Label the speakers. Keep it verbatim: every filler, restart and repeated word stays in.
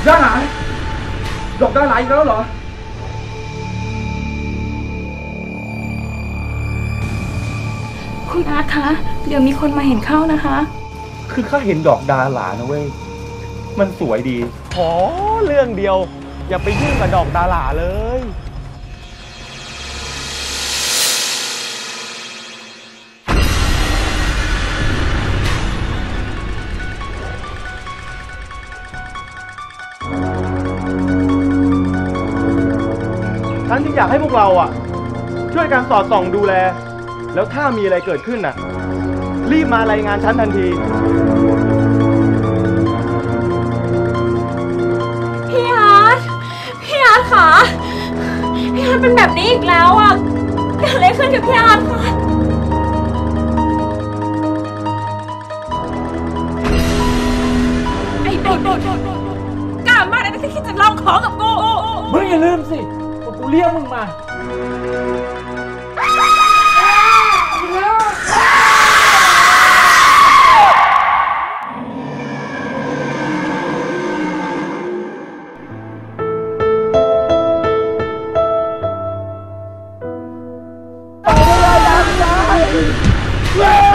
Speaker 1: ด้าหลายดอกด้าหลายอีกแล้วเหรอ
Speaker 2: คุณอาร์ตคะเดี๋ยวมีคนมาเห็นเข้านะคะ
Speaker 1: คือข้าเห็นดอกดาหลานะเว้ยมันสวยดี
Speaker 3: ขอเรื่องเดียวอย่าไปยุ่งกับดอกดาหลาเลยฉันจึงอยากให้พวกเราอ่ะช่วยกันสอดส่องดูแลแล้วถ้ามีอะไรเกิดขึ้นน่ะรีบมารายงานฉันทันที
Speaker 2: พี่อาร์ตพี่อาร์ตค่ะพี่อาร์ตเป็นแบบนี้อีกแล้วอ่ะเกิดอะไรขึ้นกับพี่อาร์ตคะไอ้โดดโดดกล้ามากนะที่คิดจะลองของกับกู
Speaker 4: มึงอย่าลืมสิว่ากูเลี้ยงมึงมา
Speaker 3: เ